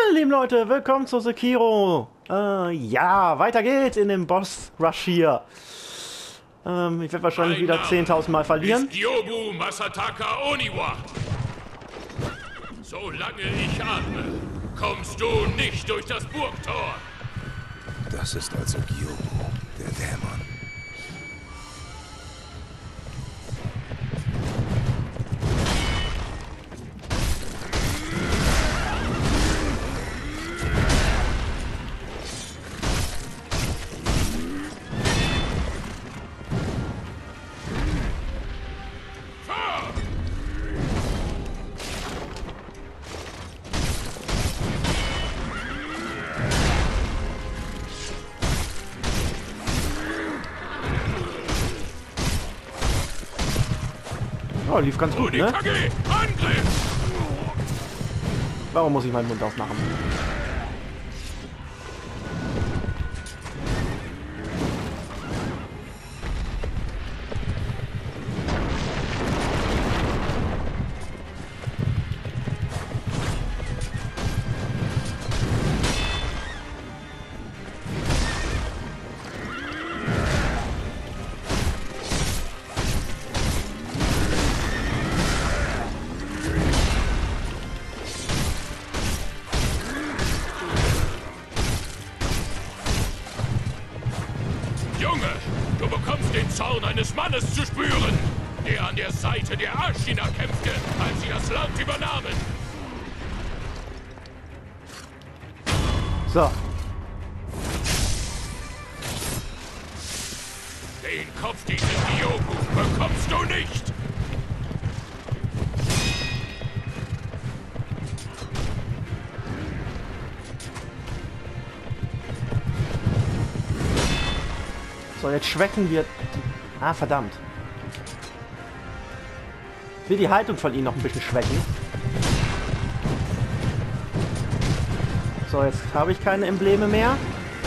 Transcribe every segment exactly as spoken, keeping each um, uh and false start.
Meine lieben Leute, willkommen zu Sekiro. Äh, ja, weiter geht's in dem Boss-Rush hier. Ähm, ich werde wahrscheinlich wieder zehntausend Mal verlieren. Ist Yobu Masataka Oniwa. Solange ich atme, kommst du nicht durch das Burgtor. Das ist also Yobu, der Dämon. Oh, lief ganz gut, ne? Angriff! Warum muss ich meinen Mund aufmachen? Junge, du bekommst den Zorn eines Mannes zu spüren, der an der Seite der Ashina kämpfte, als sie das Land übernahmen. So. Den Kopf dieses Yobu bekommst du nicht. So, jetzt schwächen wir... Ah, verdammt. Ich will die Haltung von ihnen noch ein bisschen schwächen. So, jetzt habe ich keine Embleme mehr.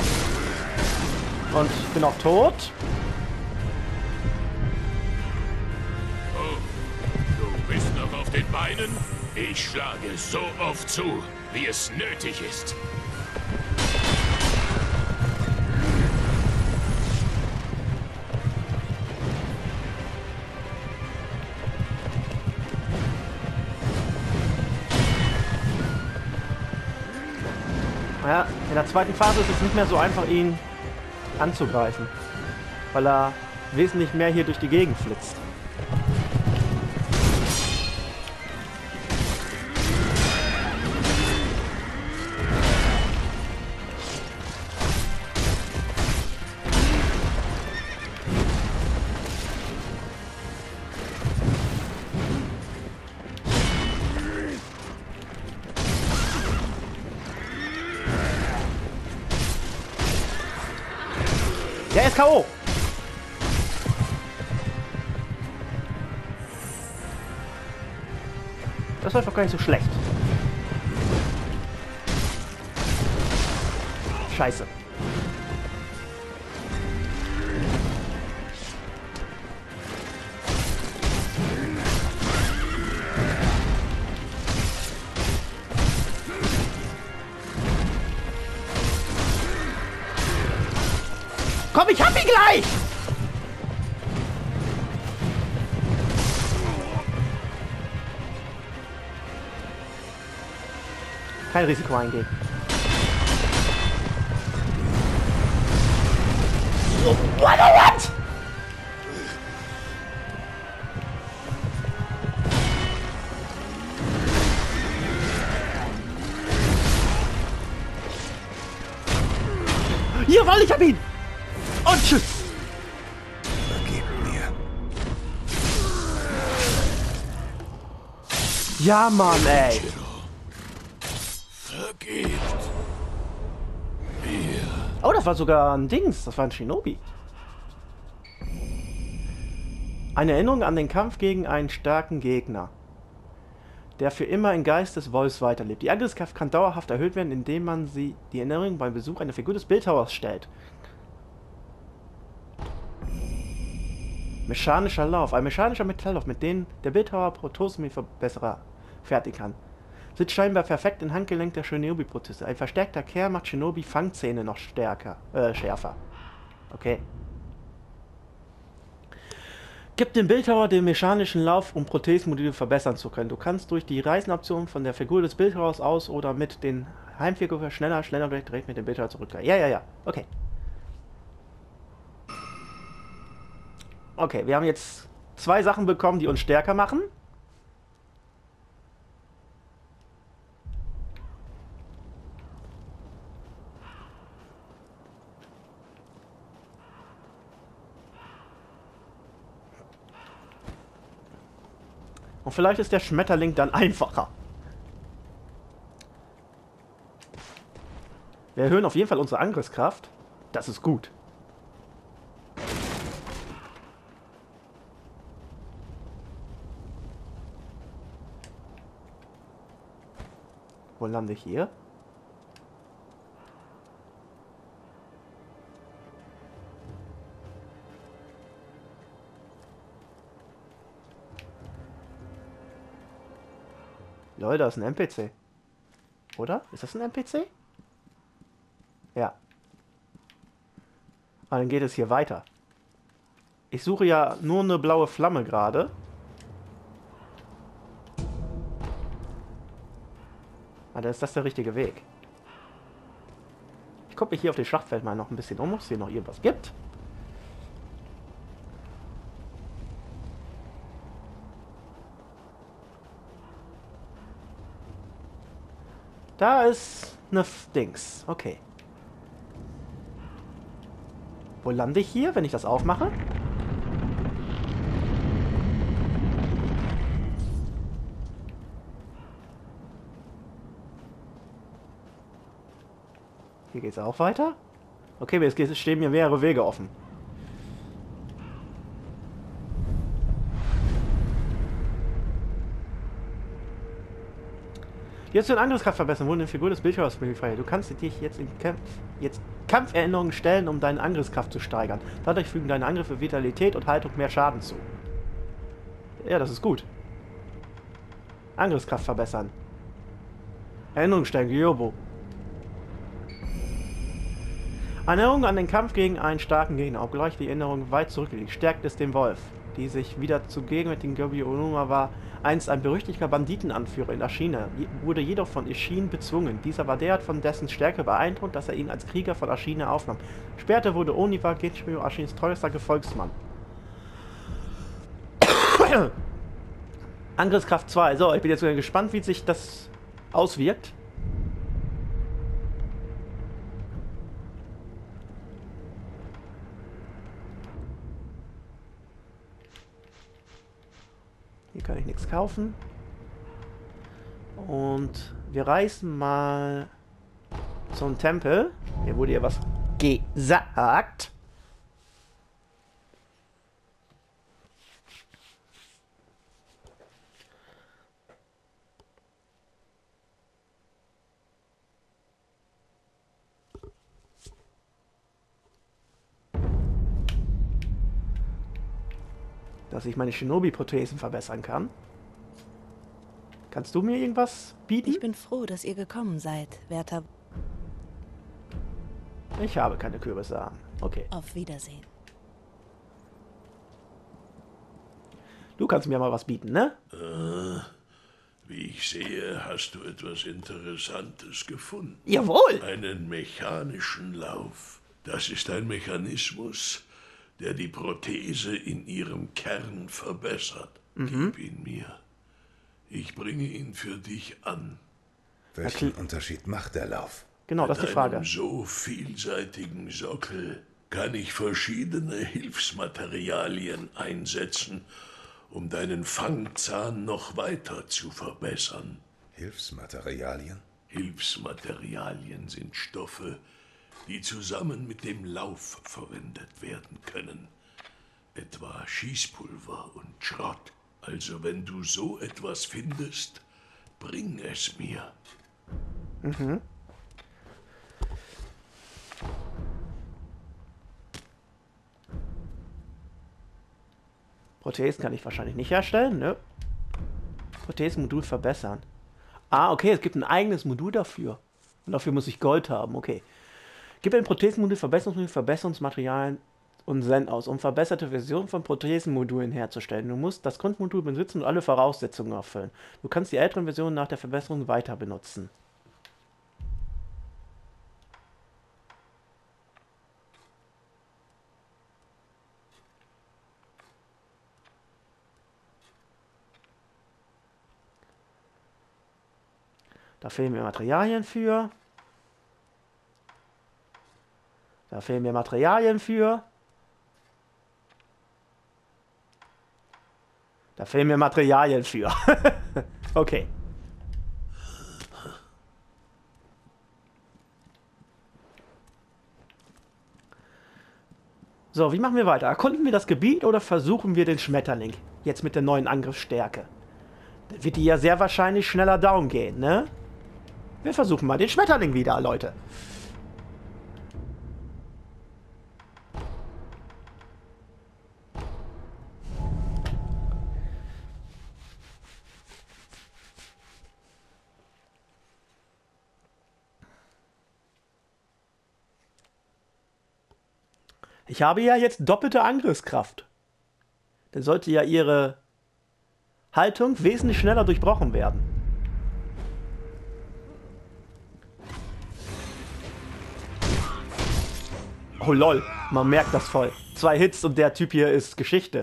Und ich bin auch tot. Oh, du bist noch auf den Beinen? Ich schlage so oft zu, wie es nötig ist. Ja, in der zweiten Phase ist es nicht mehr so einfach, ihn anzugreifen. Weil er wesentlich mehr hier durch die Gegend flitzt. Der ist K O Das läuft doch gar nicht so schlecht. Scheiße. Komm, ich hab ihn gleich! Kein Risiko eingehen. What a what? Jawohl, ich hab ihn! Und tschüss! Vergib mir. Ja, Mann, ey! Vergebt mir. Oh, das war sogar ein Dings. Das war ein Shinobi. Eine Erinnerung an den Kampf gegen einen starken Gegner, der für immer im Geist des Wolfs weiterlebt. Die Angriffskraft kann dauerhaft erhöht werden, indem man sie die Erinnerung beim Besuch einer Figur des Bildhauers stellt. Mechanischer Lauf. Ein mechanischer Metalllauf, mit dem der Bildhauer Protosen-Verbesserer fertigen kann. Sitzt scheinbar perfekt im Handgelenk der Shinobi-Prothese. Ein verstärkter Kern macht Shinobi-Fangzähne noch stärker, äh, schärfer. Okay. Gibt dem Bildhauer den mechanischen Lauf, um Prothesenmodule verbessern zu können. Du kannst durch die Reisenoption von der Figur des Bildhauers aus oder mit den Heimfigur schneller, schneller direkt mit dem Bildhauer zurück. Ja, ja, ja. Okay. Okay, wir haben jetzt zwei Sachen bekommen, die uns stärker machen. Und vielleicht ist der Schmetterling dann einfacher. Wir erhöhen auf jeden Fall unsere Angriffskraft. Das ist gut. Wo lande ich hier? Leute, das ist ein N P C. Oder? Ist das ein N P C? Ja. Ah, dann geht es hier weiter. Ich suche ja nur eine blaue Flamme gerade. Ah, dann ist das der richtige Weg. Ich gucke mich hier auf dem Schlachtfeld mal noch ein bisschen um, ob es hier noch irgendwas gibt. Da ist eine Dings. Okay. Wo lande ich hier, wenn ich das aufmache? Hier geht es auch weiter. Okay, jetzt stehen mir mehrere Wege offen. Jetzt den Angriffskraft verbessern, wurde eine Figur des Bildschirms frei. Du kannst dich jetzt in Kampf, jetzt Kampferinnerungen stellen, um deine Angriffskraft zu steigern. Dadurch fügen deine Angriffe Vitalität und Haltung mehr Schaden zu. Ja, das ist gut. Angriffskraft verbessern. Erinnerung stellen, Gyobo. Eine Erinnerung an den Kampf gegen einen starken Gegner, obgleich die Erinnerung weit zurückliegt, stärkt es den Wolf, die sich wieder zugegen mit dem Gobi Onuma war, einst ein berüchtigter Banditenanführer in Ashina, wurde jedoch von Ishin bezwungen. Dieser war derart von dessen Stärke beeindruckt, dass er ihn als Krieger von Ashina aufnahm. Später wurde Oniwa Genshimyo Ashins teuerster Gefolgsmann. Angriffskraft zwei. So, ich bin jetzt gespannt, wie sich das auswirkt. Hier kann ich nichts kaufen. Und wir reisen mal zum Tempel. Hier wurde ja was gesagt. Dass ich meine Shinobi-Prothesen verbessern kann. Kannst du mir irgendwas bieten? Ich bin froh, dass ihr gekommen seid, werter... Ich habe keine Kürbissamen. Okay. Auf Wiedersehen. Du kannst mir mal was bieten, ne? Äh, wie ich sehe, hast du etwas Interessantes gefunden. Jawohl! Einen mechanischen Lauf. Das ist ein Mechanismus, der die Prothese in ihrem Kern verbessert. Mhm. Gib ihn mir. Ich bringe ihn für dich an. Welchen Unterschied macht der Lauf? Genau, das ist die Frage. Mit einem so vielseitigen Sockel kann ich verschiedene Hilfsmaterialien einsetzen, um deinen Fangzahn noch weiter zu verbessern. Hilfsmaterialien? Hilfsmaterialien sind Stoffe, die zusammen mit dem Lauf verwendet werden können. Etwa Schießpulver und Schrott. Also wenn du so etwas findest, bring es mir. Mhm. Prothesen kann ich wahrscheinlich nicht herstellen, ne? Prothesenmodul verbessern. Ah, okay, es gibt ein eigenes Modul dafür. Und dafür muss ich Gold haben, okay. Gib ein Prothesenmodul, Verbesserungsmodul, Verbesserungsmaterialien und Send aus, um verbesserte Versionen von Prothesenmodulen herzustellen. Du musst das Grundmodul besitzen und alle Voraussetzungen erfüllen. Du kannst die älteren Versionen nach der Verbesserung weiter benutzen. Da fehlen mir Materialien für. Da fehlen mir Materialien für. Da fehlen mir Materialien für. Okay. So, wie machen wir weiter? Erkunden wir das Gebiet oder versuchen wir den Schmetterling? Jetzt mit der neuen Angriffsstärke. Dann wird die ja sehr wahrscheinlich schneller down gehen, ne? Wir versuchen mal den Schmetterling wieder, Leute. Ich habe ja jetzt doppelte Angriffskraft. Dann sollte ja ihre Haltung wesentlich schneller durchbrochen werden. Oh lol, man merkt das voll. Zwei Hits und der Typ hier ist Geschichte.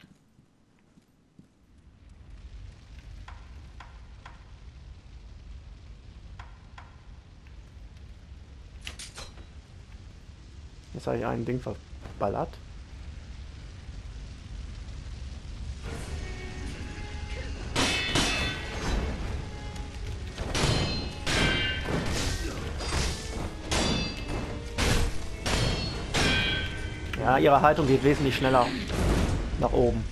Jetzt habe ich ein Ding verballert. Ja, ihre Haltung geht wesentlich schneller nach oben.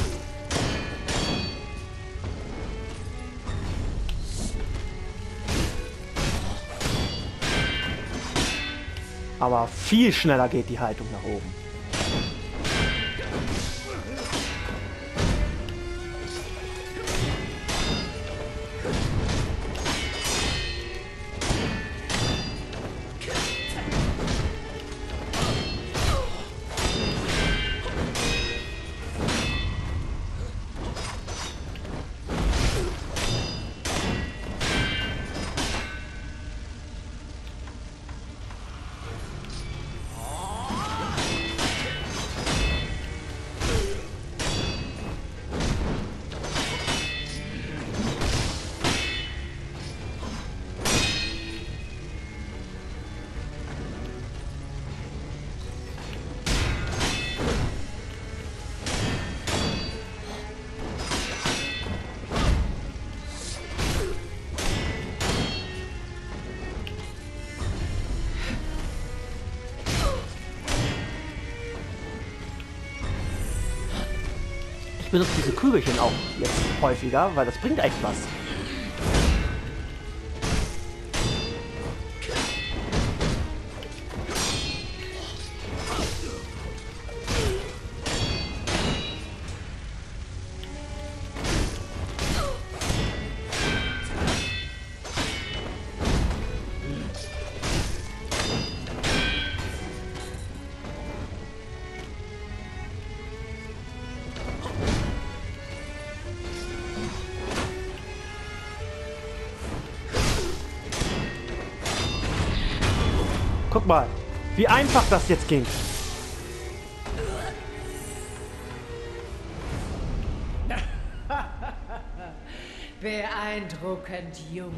Aber viel schneller geht die Haltung nach oben. Ich benutze diese Kügelchen auch jetzt häufiger, weil das bringt echt was. Guck mal, wie einfach das jetzt ging. Beeindruckend, Junge.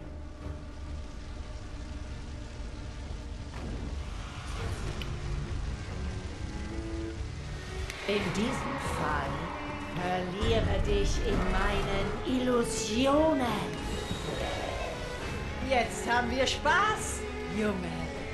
In diesem Fall verliere dich in meinen Illusionen. Jetzt haben wir Spaß, Junge.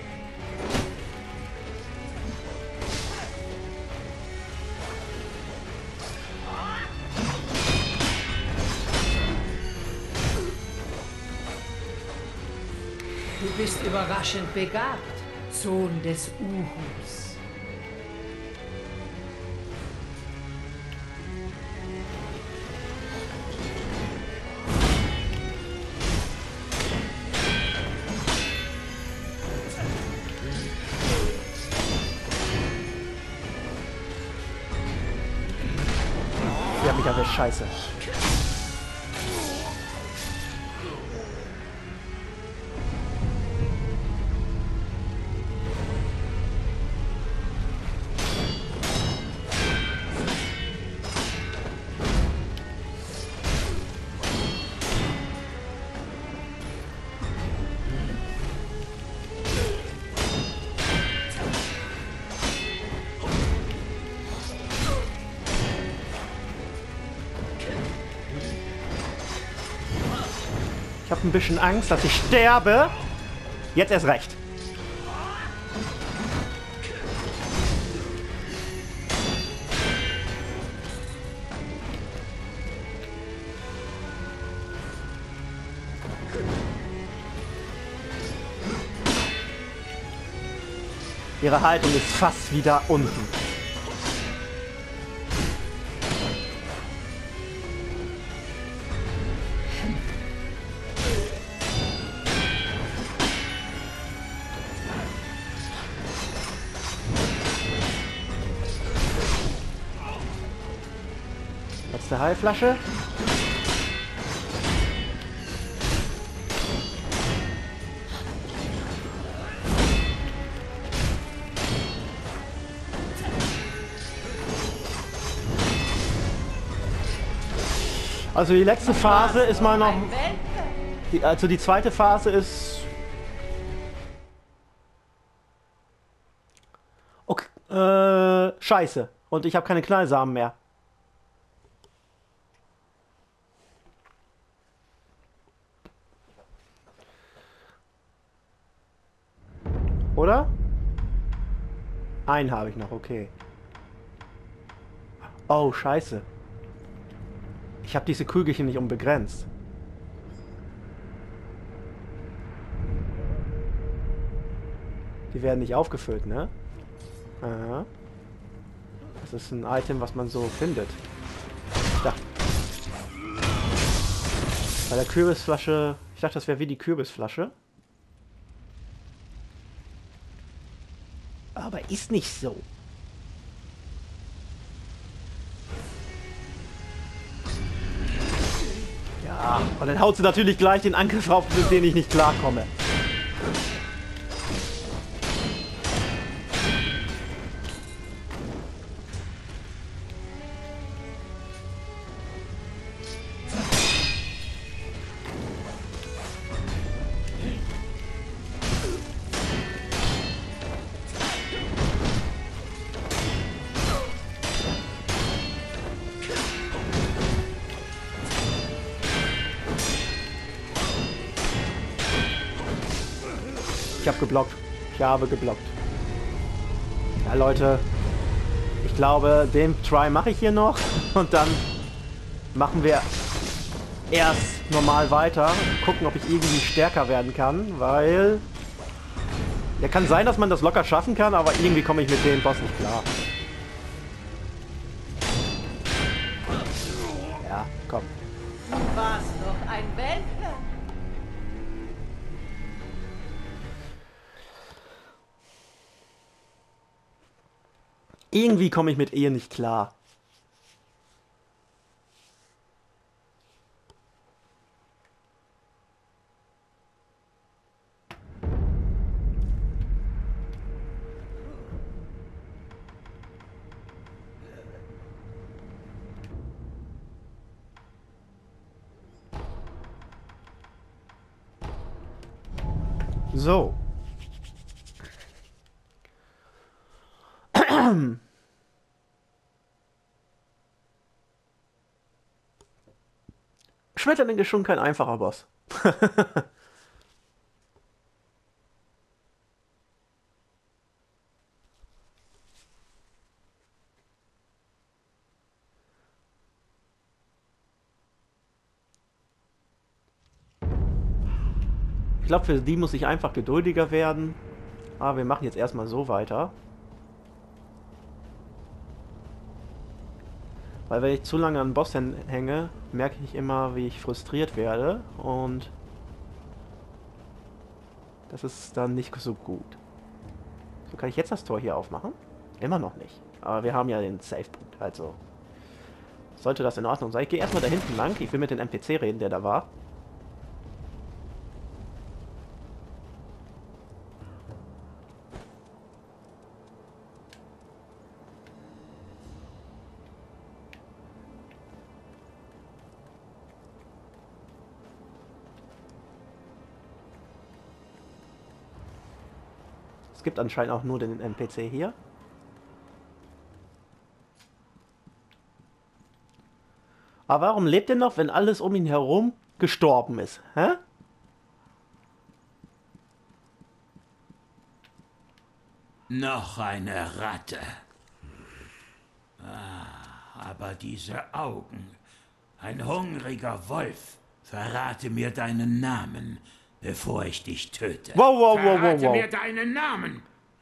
Du bist überraschend begabt, Sohn des Uhus. mich erwischt, scheiße. Ich habe ein bisschen Angst, dass ich sterbe. Jetzt erst recht. Ihre Haltung ist fast wieder unten. Letzte Heilflasche. Also die letzte Phase ist mal noch... Die, also die zweite Phase ist... Okay, äh, scheiße. Und ich habe keine Knallsamen mehr. Oder? Einen habe ich noch, okay. Oh, scheiße. Ich habe diese Kügelchen nicht unbegrenzt. Die werden nicht aufgefüllt, ne? Aha. Das ist ein Item, was man so findet. Da. Bei der Kürbisflasche... Ich dachte, das wäre wie die Kürbisflasche. Aber ist nicht so. Ja, und dann haut sie natürlich gleich den Angriff auf, mit dem ich nicht klarkomme. Ich habe geblockt. Ich habe geblockt. Ja, Leute. Ich glaube, den Try mache ich hier noch. Und dann machen wir erst normal weiter. Gucken, ob ich irgendwie stärker werden kann. Weil... Ja, kann sein, dass man das locker schaffen kann, aber irgendwie komme ich mit dem Boss nicht klar. Ja, komm. Du warst doch ein Weltler. Irgendwie komme ich mit ihr nicht klar. So. Schmetterling ist schon kein einfacher Boss. Ich glaube, für die muss ich einfach geduldiger werden. Aber wir machen jetzt erstmal so weiter. Weil wenn ich zu lange an den Boss hänge, merke ich immer, wie ich frustriert werde. Und das ist dann nicht so gut. So, kann ich jetzt das Tor hier aufmachen? Immer noch nicht. Aber wir haben ja den Save-Punkt, also Sollte das in Ordnung sein. Ich gehe erstmal da hinten lang. Ich will mit dem N P C reden, der da war. Es gibt anscheinend auch nur den N P C hier. Aber warum lebt er noch, wenn alles um ihn herum gestorben ist? Hä? Noch eine Ratte. Ah, aber diese Augen. Ein hungriger Wolf. Verrate mir deinen Namen, bevor ich dich töte. Wow, wow, wow, wow, Verrate wow. mir deinen Namen.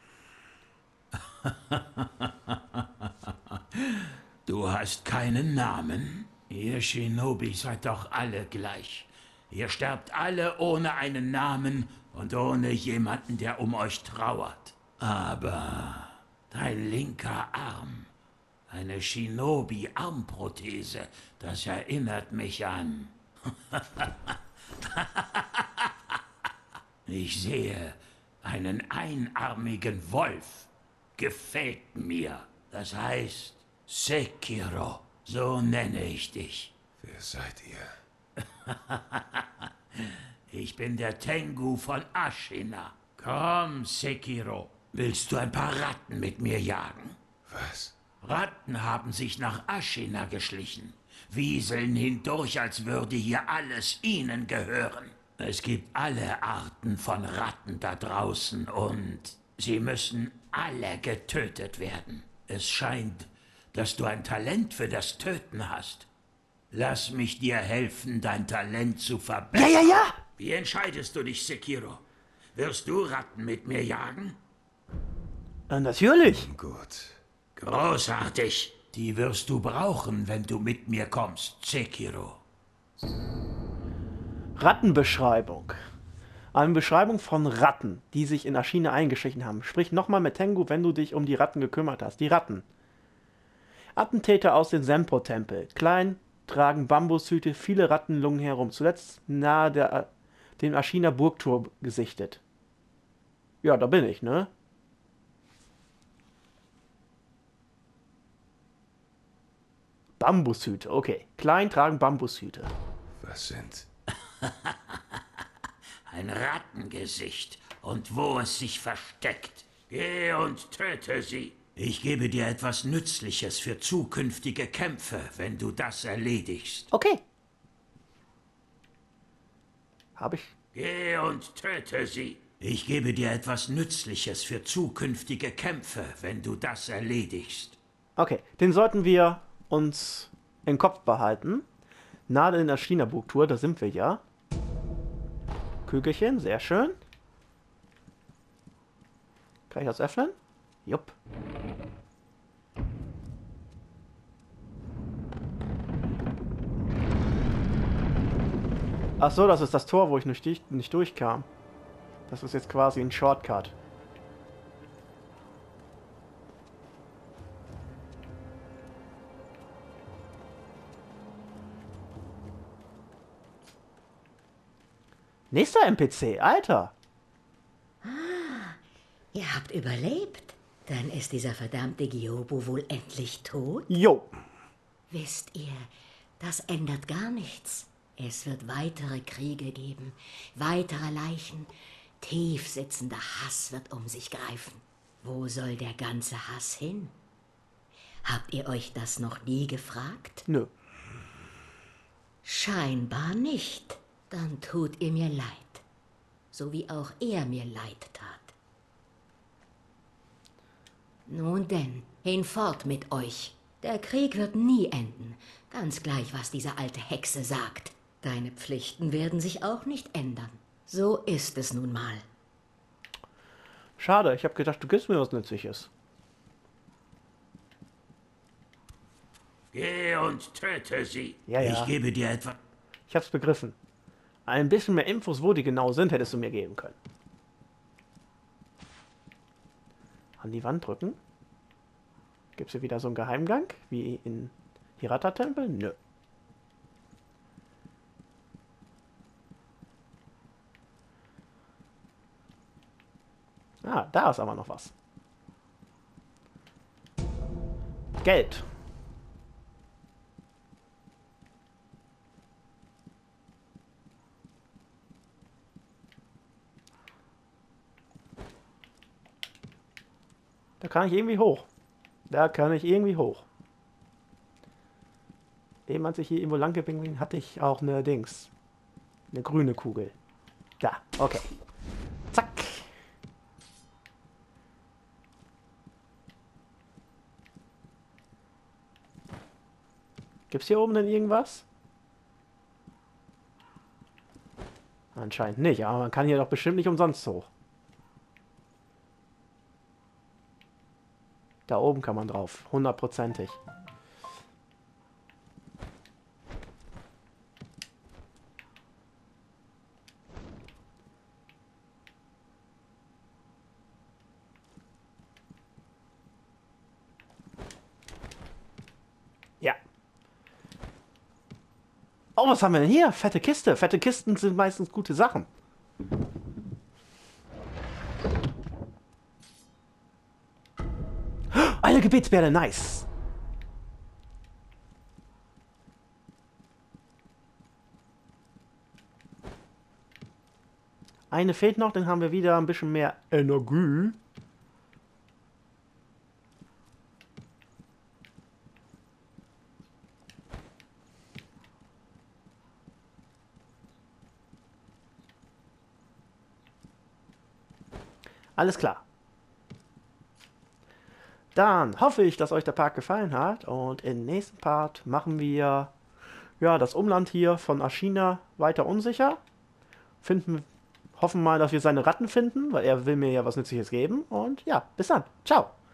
Du hast keinen Namen? Ihr Shinobi seid doch alle gleich. Ihr sterbt alle ohne einen Namen und ohne jemanden, der um euch trauert. Aber dein linker Arm, eine Shinobi-Armprothese, das erinnert mich an... Ich sehe einen einarmigen Wolf. Gefällt mir. Das heißt Sekiro. So nenne ich dich. Wer seid ihr? Ich bin der Tengu von Ashina. Komm, Sekiro. Willst du ein paar Ratten mit mir jagen? Was? Ratten haben sich nach Ashina geschlichen. Wieseln hindurch, als würde hier alles ihnen gehören. Es gibt alle Arten von Ratten da draußen und sie müssen alle getötet werden. Es scheint, dass du ein Talent für das Töten hast. Lass mich dir helfen, dein Talent zu verbessern. Ja, ja, ja! Wie entscheidest du dich, Sekiro? Wirst du Ratten mit mir jagen? Äh, natürlich. Gut. Großartig. Die wirst du brauchen, wenn du mit mir kommst, Sekiro. Rattenbeschreibung. Eine Beschreibung von Ratten, die sich in Ashina eingeschlichen haben. Sprich nochmal mit Tengu, wenn du dich um die Ratten gekümmert hast. Die Ratten. Attentäter aus dem Senpo-Tempel. Klein, tragen Bambushüte, viele Rattenlungen herum. Zuletzt nahe der, dem Ashina Burgtor gesichtet. Ja, da bin ich, ne? Bambushüte, okay. Klein, tragen Bambushüte. Was sind? Ein Rattengesicht. Und wo es sich versteckt. Geh und töte sie. Ich gebe dir etwas Nützliches für zukünftige Kämpfe, wenn du das erledigst. Okay. Habe ich. Geh und töte sie. Ich gebe dir etwas Nützliches für zukünftige Kämpfe, wenn du das erledigst. Okay, den sollten wir uns im Kopf behalten. Nahe in der China-Burgtour, da sind wir ja. Kügelchen, sehr schön. Kann ich das öffnen? Jupp. Ach so, das ist das Tor, wo ich nicht, durch, nicht durchkam. Das ist jetzt quasi ein Shortcut. Nächster N P C, Alter. Ihr habt überlebt? Dann ist dieser verdammte Gyobu wohl endlich tot? Jo. Wisst ihr, das ändert gar nichts. Es wird weitere Kriege geben, weitere Leichen. Tief sitzender Hass wird um sich greifen. Wo soll der ganze Hass hin? Habt ihr euch das noch nie gefragt? Nö. Scheinbar nicht. Dann tut ihr mir leid. So wie auch er mir leid tat. Nun denn, hinfort mit euch. Der Krieg wird nie enden. Ganz gleich, was diese alte Hexe sagt. Deine Pflichten werden sich auch nicht ändern. So ist es nun mal. Schade, ich habe gedacht, du gibst mir was Nützliches. Geh und töte sie. Ja, ja. Ich gebe dir etwas... Ich hab's begriffen. Ein bisschen mehr Infos, wo die genau sind, hättest du mir geben können. An die Wand drücken. Gibt's hier wieder so einen Geheimgang, wie in Hirata-Tempel? Nö. Ah, da ist aber noch was. Geld. Da kann ich irgendwie hoch. Da kann ich irgendwie hoch. Eben als ich hier irgendwo lang gebingt bin, hatte ich auch eine Dings. Eine grüne Kugel. Da, okay. Zack. Gibt's hier oben denn irgendwas? Anscheinend nicht, aber man kann hier doch bestimmt nicht umsonst hoch. Da oben kann man drauf, hundertprozentig. Ja. Oh, was haben wir denn hier? Fette Kiste. Fette Kisten sind meistens gute Sachen. Eine Gebetsbärde, nice. Eine fehlt noch, dann haben wir wieder ein bisschen mehr Energie. Alles klar. Dann hoffe ich, dass euch der Part gefallen hat und im nächsten Part machen wir ja das Umland hier von Ashina weiter unsicher. Finden, hoffen mal, dass wir seine Ratten finden, weil er will mir ja was Nützliches geben und ja, bis dann. Ciao.